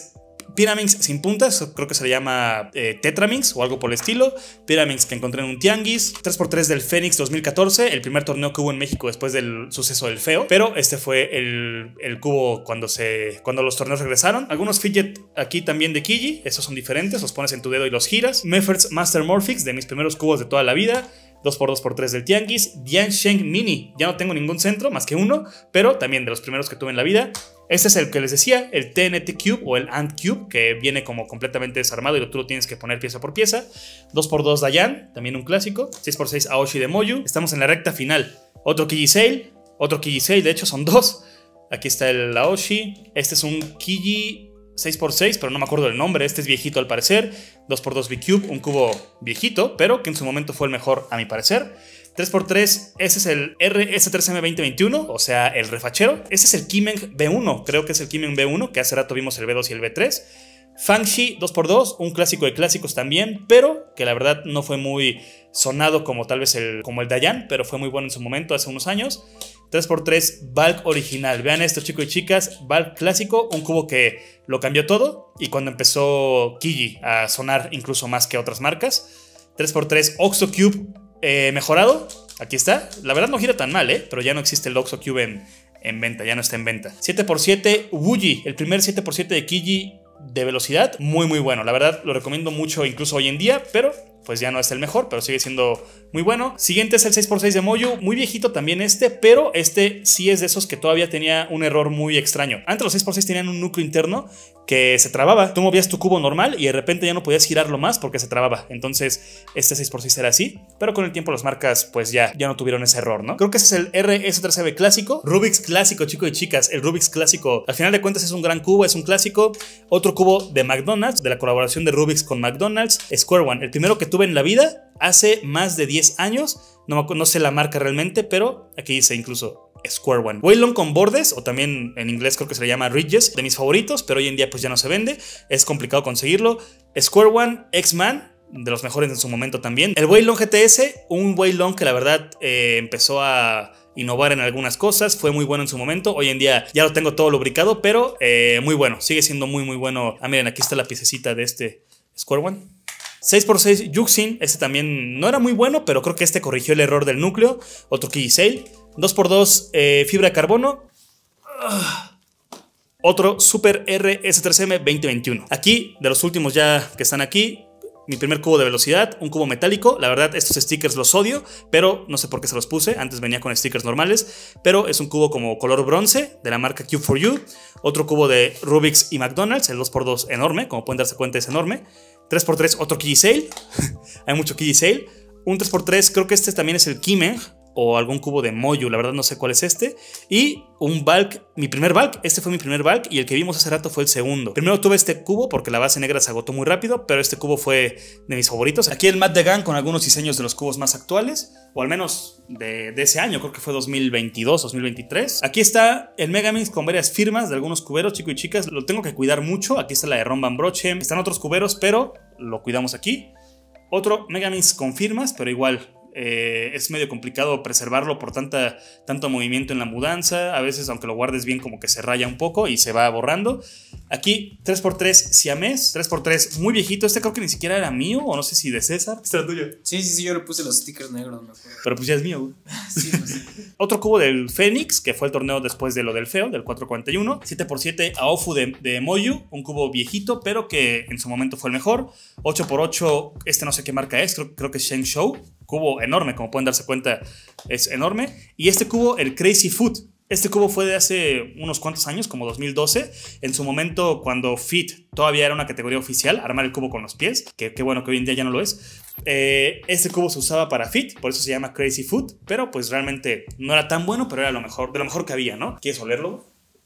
Pyraminx sin puntas, creo que se le llama eh, Tetraminx o algo por el estilo. Pyraminx que encontré en un tianguis. tres por tres del Fénix dos mil catorce, el primer torneo que hubo en México después del suceso del feo. Pero este fue el, el cubo cuando, se, cuando los torneos regresaron. Algunos fidget aquí también de Kiji, esos son diferentes, los pones en tu dedo y los giras. Mefferts Master Morphix, de mis primeros cubos de toda la vida. dos por dos por tres del tianguis. Diansheng Mini, ya no tengo ningún centro más que uno, pero también de los primeros que tuve en la vida. Este es el que les decía, el T N T Cube o el Ant Cube, que viene como completamente desarmado y tú lo tienes que poner pieza por pieza. dos por dos Dayan, también un clásico. seis por seis Aoshi de Moyu. Estamos en la recta final. Otro Kiji Sail, otro Kiji Sail, de hecho son dos. Aquí está el Aoshi. Este es un Kiji seis por seis, pero no me acuerdo del nombre. Este es viejito al parecer. dos por dos V-Cube, un cubo viejito, pero que en su momento fue el mejor a mi parecer. tres por tres, ese es el R S tres M veinte veintiuno, o sea, el refachero. Este es el Kimeng B uno, creo que es el Kimeng B uno, que hace rato vimos el B dos y el B tres. Fangxi dos por dos, un clásico de clásicos también, pero que la verdad no fue muy sonado como tal vez el, como el Dayan, pero fue muy bueno en su momento, hace unos años. tres por tres Valk original, vean esto chicos y chicas, Valk clásico, un cubo que lo cambió todo y cuando empezó Kiji a sonar incluso más que otras marcas. tres por tres Oxo Cube eh, mejorado, aquí está, la verdad no gira tan mal, eh, pero ya no existe el Oxo Cube en, en venta, ya no está en venta. siete por siete Wuji, el primer siete por siete de Kiji de velocidad, muy muy bueno, la verdad lo recomiendo mucho incluso hoy en día, pero pues ya no es el mejor, pero sigue siendo muy bueno. Siguiente es el seis por seis de Moyu, muy viejito también este, pero este sí es de esos que todavía tenía un error muy extraño. Antes los seis por seis tenían un núcleo interno que se trababa, tú movías tu cubo normal y de repente ya no podías girarlo más porque se trababa, entonces este seis por seis era así, pero con el tiempo las marcas pues ya, ya no tuvieron ese error, ¿no? Creo que ese es el R S tres B clásico, Rubik's clásico, chicos y chicas, el Rubik's clásico, al final de cuentas es un gran cubo, es un clásico. Otro cubo de McDonald's, de la colaboración de Rubik's con McDonald's, Square One, el primero que tuve en la vida hace más de diez años, no, no sé la marca realmente, pero aquí dice incluso Square One. Weilong con bordes, o también en inglés creo que se le llama Ridges, de mis favoritos, pero hoy en día pues ya no se vende, es complicado conseguirlo. Square One X-Man, de los mejores en su momento también. El Weilong G T S, un Weilong que la verdad eh, empezó a innovar en algunas cosas, fue muy bueno en su momento, hoy en día ya lo tengo todo lubricado, pero eh, muy bueno, sigue siendo muy muy bueno. Ah, miren, aquí está la piececita de este Square One. seis por seis Yuxin, este también no era muy bueno, pero creo que este corrigió el error del núcleo. Otro Kiji Sail. dos por dos eh, fibra de carbono. Uh, otro Super R S tres M veinte veintiuno. Aquí, de los últimos ya que están aquí, mi primer cubo de velocidad, un cubo metálico. La verdad, estos stickers los odio, pero no sé por qué se los puse. Antes venía con stickers normales, pero es un cubo como color bronce de la marca Cube for You. Otro cubo de Rubik's y McDonald's, el dos por dos enorme, como pueden darse cuenta es enorme. tres por tres otro Kiji Sail. Hay mucho Kiji Sail. Un tres por tres, creo que este también es el Kimeng o algún cubo de Moyu, la verdad no sé cuál es este. Y un Valk, mi primer Valk, este fue mi primer Valk y el que vimos hace rato fue el segundo. Primero tuve este cubo porque la base negra se agotó muy rápido, pero este cubo fue de mis favoritos. Aquí el Matt Degan con algunos diseños de los cubos más actuales, o al menos de, de ese año, creo que fue dos mil veintidós, dos mil veintitrés. Aquí está el Megamix con varias firmas de algunos cuberos, chicos y chicas, lo tengo que cuidar mucho. Aquí está la de Ron Van Brochem, están otros cuberos, pero lo cuidamos aquí. Otro Megamix con firmas, pero igual eh, es medio complicado preservarlo por tanta, tanto movimiento en la mudanza. A veces, aunque lo guardes bien, como que se raya un poco y se va borrando. Aquí tres por tres Siamés, tres por tres muy viejito. Este creo que ni siquiera era mío, o no sé si de César. Este era tuyo. Sí, sí, sí, yo le puse los stickers negros, me acuerdo. Pero pues ya es mío, güey. Sí, pues. Otro cubo del Fénix, que fue el torneo después de lo del feo, del cuatro cuarenta y uno. siete por siete Aofu de, de Moyu, un cubo viejito, pero que en su momento fue el mejor. ocho por ocho, este no sé qué marca es, creo, creo que es Sheng Shou. Cubo enorme, como pueden darse cuenta, es enorme. Y este cubo, el Crazy Foot. Este cubo fue de hace unos cuantos años, como dos mil doce. En su momento, cuando Fit todavía era una categoría oficial, armar el cubo con los pies, que, que bueno que hoy en día ya no lo es. Eh, este cubo se usaba para Fit, por eso se llama Crazy Foot, pero pues realmente no era tan bueno, pero era lo mejor, de lo mejor que había, ¿no? ¿Quieres olerlo?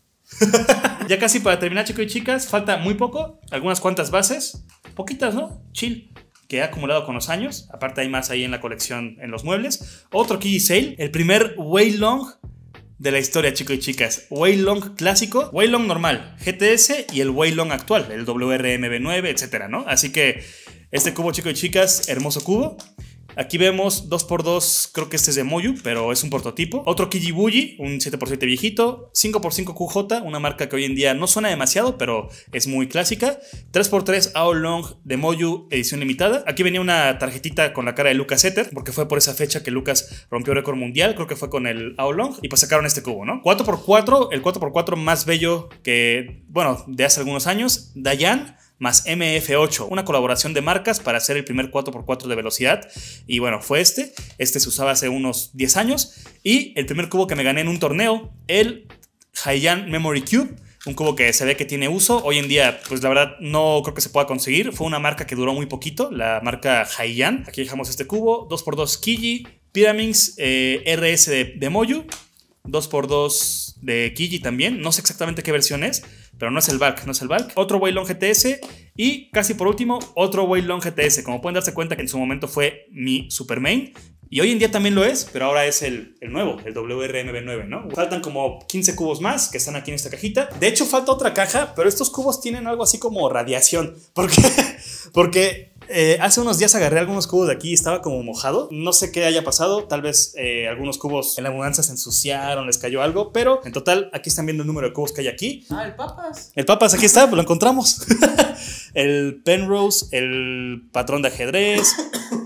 Ya casi para terminar, chicos y chicas, falta muy poco, algunas cuantas bases, poquitas, ¿no? Chill, que he acumulado con los años. Aparte hay más ahí en la colección, en los muebles. Otro Kiji Sail, el primer Weilong de la historia, chicos y chicas. Weilong clásico, Weilong normal, G T S y el Weilong actual, el W R M B nueve, etcétera, ¿no? Así que este cubo, chicos y chicas, hermoso cubo. Aquí vemos dos por dos, creo que este es de Moyu, pero es un prototipo. Otro Kijibuji, un siete por siete viejito. cinco por cinco Q J, una marca que hoy en día no suena demasiado, pero es muy clásica. tres por tres Aolong de Moyu, edición limitada. Aquí venía una tarjetita con la cara de Lucas Ether, porque fue por esa fecha que Lucas rompió récord mundial, creo que fue con el Aolong, y pues sacaron este cubo, ¿no? cuatro por cuatro, el cuatro por cuatro más bello que, bueno, de hace algunos años, Dayan más M F ocho, una colaboración de marcas para hacer el primer cuatro por cuatro de velocidad. Y bueno, fue este. Este se usaba hace unos diez años. Y el primer cubo que me gané en un torneo, el Haiyan Memory Cube. Un cubo que se ve que tiene uso. Hoy en día, pues la verdad, no creo que se pueda conseguir. Fue una marca que duró muy poquito, la marca Haiyan. Aquí dejamos este cubo. dos por dos Kiji. Pyraminx eh, R S de, de Moyu. dos por dos de Kiji también. No sé exactamente qué versión es, pero no es el Bulk, no es el Bulk. Otro Weilong G T S y casi por último otro Weilong G T S. Como pueden darse cuenta que en su momento fue mi super main y hoy en día también lo es, pero ahora es el, el nuevo, el W R M B nueve, ¿no? Faltan como quince cubos más que están aquí en esta cajita. De hecho falta otra caja, pero estos cubos tienen algo así como radiación. ¿Por qué? Porque Eh, hace unos días agarré algunos cubos de aquí y estaba como mojado. No sé qué haya pasado. Tal vez eh, algunos cubos en la mudanza se ensuciaron, les cayó algo. Pero en total, aquí están viendo el número de cubos que hay aquí. Ah, el Papas. El Papas, aquí está, pues lo encontramos. El Penrose, el patrón de ajedrez.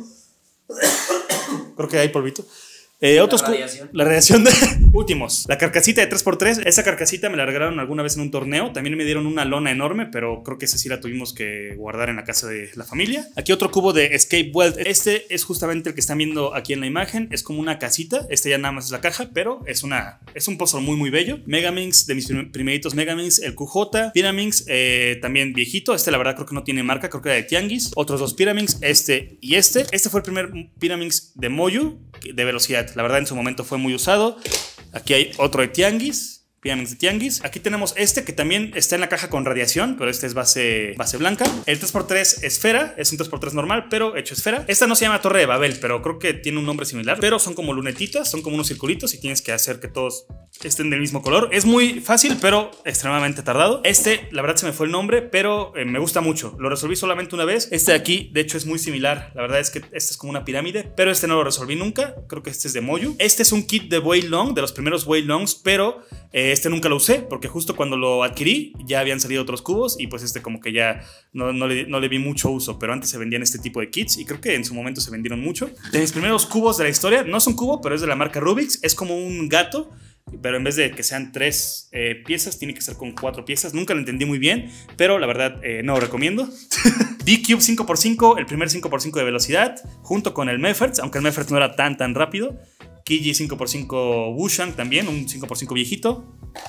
Creo que hay polvito. Eh, otros la radiación. La radiación de últimos. La carcasita de tres por tres. Esa carcasita me la regalaron alguna vez en un torneo. También me dieron una lona enorme, pero creo que esa sí la tuvimos que guardar en la casa de la familia. Aquí otro cubo de Escape Wealth. Este es justamente el que están viendo aquí en la imagen. Es como una casita. Este ya nada más es la caja, pero es una es un puzzle muy muy bello. Megaminx, de mis primeritos Megaminx. El Q J. Pyraminx, eh, también viejito. Este la verdad creo que no tiene marca. Creo que era de Tianguis. Otros dos Pyraminx, este y este. Este fue el primer Pyraminx de Moyu de velocidad. La verdad en su momento fue muy usado. Aquí hay otro de Tianguis. Pyraminx de Tianguis. Aquí tenemos este que también está en la caja con radiación, pero este es base, base blanca. El tres por tres esfera, es un tres por tres normal, pero hecho esfera. Esta no se llama Torre de Babel, pero creo que tiene un nombre similar. Pero son como lunetitas, son como unos circulitos y tienes que hacer que todos estén del mismo color. Es muy fácil, pero extremadamente tardado. Este, la verdad se me fue el nombre, pero eh, me gusta mucho. Lo resolví solamente una vez. Este de aquí, de hecho, es muy similar. La verdad es que este es como una pirámide, pero este no lo resolví nunca. Creo que este es de Moyu. Este es un kit de Weilong, de los primeros Weilongs, pero eh, este nunca lo usé, porque justo cuando lo adquirí ya habían salido otros cubos y pues este como que ya no, no, le, no le vi mucho uso, pero antes se vendían este tipo de kits y creo que en su momento se vendieron mucho. De mis primeros cubos de la historia, no es un cubo, pero es de la marca Rubik's, es como un gato, pero en vez de que sean tres eh, piezas, tiene que ser con cuatro piezas. Nunca lo entendí muy bien, pero la verdad eh, no lo recomiendo. B-Cube cinco por cinco, el primer cinco por cinco de velocidad, junto con el Mefferts, aunque el Mefferts no era tan tan rápido. Kiji cinco por cinco Wushang también, un cinco por cinco viejito.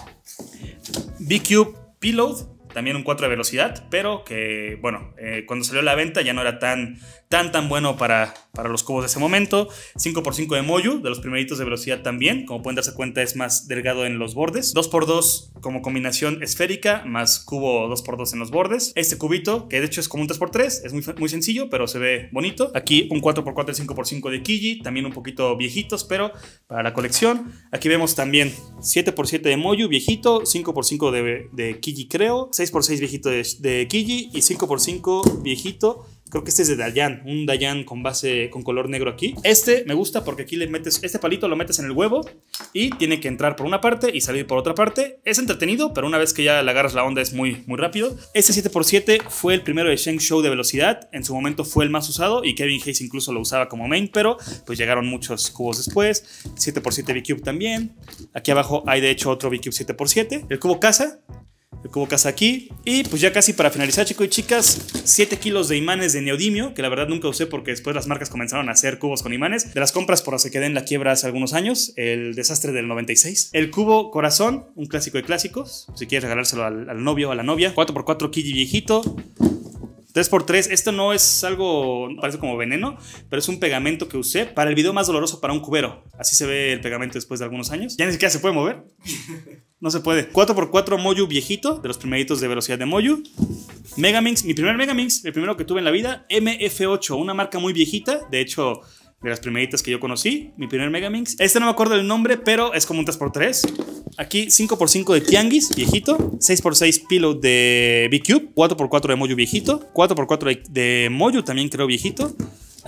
B-Cube P-Load, también un cuatro de velocidad, pero que, bueno, eh, cuando salió a la venta ya no era tan, tan, tan bueno para, para los cubos de ese momento. cinco por cinco de Moyu, de los primeritos de velocidad también. Como pueden darse cuenta, es más delgado en los bordes. dos por dos como combinación esférica, más cubo dos por dos en los bordes. Este cubito, que de hecho es como un tres por tres, es muy, muy sencillo, pero se ve bonito. Aquí un cuatro por cuatro y cinco por cinco de Kiji, también un poquito viejitos, pero para la colección. Aquí vemos también siete por siete de Moyu, viejito, cinco por cinco de, de Kiji creo, seis por seis viejito de, de Kiji y cinco por cinco viejito. Creo que este es de Dayan, un Dayan con base, con color negro aquí. Este me gusta porque aquí le metes, este palito lo metes en el huevo y tiene que entrar por una parte y salir por otra parte. Es entretenido, pero una vez que ya le agarras la onda es muy, muy rápido. Este siete por siete fue el primero de Sheng Show de velocidad. En su momento fue el más usado y Kevin Hayes incluso lo usaba como main, pero pues llegaron muchos cubos después. siete por siete B-Cube también. Aquí abajo hay de hecho otro B-Cube siete por siete. El cubo casa. El cubo casa aquí. Y pues ya casi para finalizar, chicos y chicas, siete kilos de imanes de neodimio, que la verdad nunca usé porque después las marcas comenzaron a hacer cubos con imanes. De las compras por las que quedé en la quiebra hace algunos años, el desastre del noventa y seis. El cubo corazón, un clásico de clásicos, si quieres regalárselo al, al novio o a la novia. cuatro por cuatro Kiji viejito. tres por tres, esto no es algo, parece como veneno, pero es un pegamento que usé para el video más doloroso para un cubero. Así se ve el pegamento después de algunos años. Ya ni siquiera se puede mover. No se puede. cuatro por cuatro Moyu viejito, de los primeritos de velocidad de Moyu. Megaminx, mi primer Megaminx, el primero que tuve en la vida. M F ocho, una marca muy viejita. De hecho, de las primeritas que yo conocí. Mi primer Megaminx. Este no me acuerdo del nombre, pero es como un tres por tres. Aquí cinco por cinco de Tianguis, viejito. seis por seis P-Load de B-Cube. cuatro por cuatro de Moyu viejito. cuatro por cuatro de Moyu también creo viejito.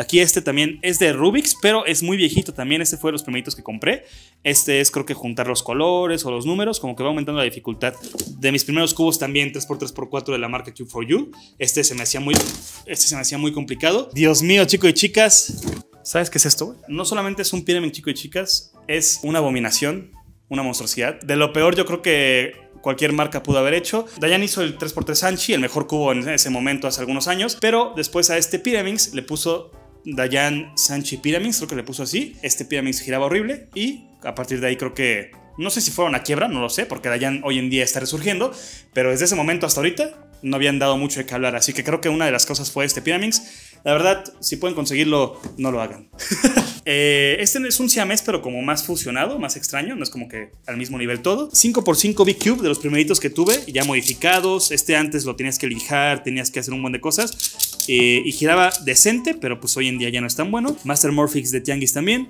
Aquí este también es de Rubik's, pero es muy viejito también. Este fue de los primeritos que compré. Este es creo que juntar los colores o los números, como que va aumentando la dificultad. De mis primeros cubos también tres por tres por cuatro de la marca Cube for You. Este se me hacía muy, este se me hacía muy complicado. Dios mío, chicos y chicas. ¿Sabes qué es esto? No solamente es un Pyramid, chicos y chicas, es una abominación, una monstruosidad. De lo peor yo creo que cualquier marca pudo haber hecho. Dayan hizo el tres por tres Sanchi, el mejor cubo en ese momento hace algunos años, pero después a este Pyraminx le puso Dayan Sanchi Pyraminx, creo que le puso así. Este Pyraminx giraba horrible y a partir de ahí creo que, no sé si fue una quiebra, no lo sé, porque Dayan hoy en día está resurgiendo, pero desde ese momento hasta ahorita no habían dado mucho de qué hablar, así que creo que una de las cosas fue este Pyraminx. La verdad, si pueden conseguirlo, no lo hagan. eh, este es un siamés, pero como más fusionado, más extraño, no es como que al mismo nivel todo. cinco por cinco V-Cube, de los primeritos que tuve, ya modificados. Este antes lo tenías que lijar, tenías que hacer un buen de cosas. Eh, y giraba decente, pero pues hoy en día ya no es tan bueno. Master Morphix de Tianguis también.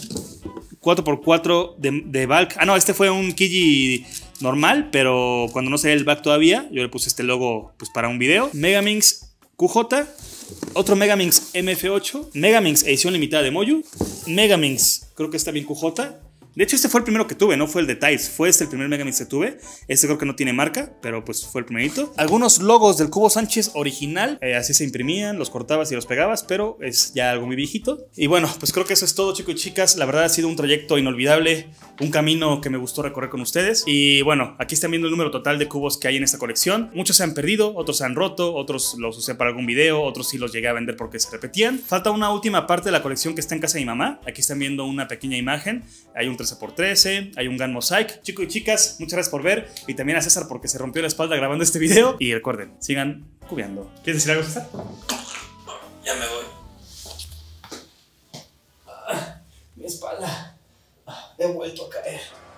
cuatro por cuatro de, de Valk. Ah, no, este fue un Kiji normal, pero cuando no sabía el back todavía, yo le puse este logo pues para un video. Megaminx Q J. Otro Megaminx M F ocho. Megaminx edición limitada de Moyu. Megaminx, creo que está bien Q J. De hecho, este fue el primero que tuve, no fue el de Tiles. Fue este el primer Megaminx que tuve. Este creo que no tiene marca, pero pues fue el primerito. Algunos logos del Cubo Sánchez original. Eh, así se imprimían, los cortabas y los pegabas, pero es ya algo muy viejito. Y bueno, pues creo que eso es todo, chicos y chicas. La verdad ha sido un trayecto inolvidable. Un camino que me gustó recorrer con ustedes. Y bueno, aquí están viendo el número total de cubos que hay en esta colección. Muchos se han perdido, otros se han roto, otros los usé para algún video, otros sí los llegué a vender porque se repetían. Falta una última parte de la colección que está en casa de mi mamá. Aquí están viendo una pequeña imagen. Hay un trece por trece, hay un Gun Mosaic. Chicos y chicas, muchas gracias por ver. Y también a César porque se rompió la espalda grabando este video. Y recuerden, sigan cubeando. ¿Quieres decir algo, César? Ya me voy. Ah, mi espalda. Ah, he vuelto a caer.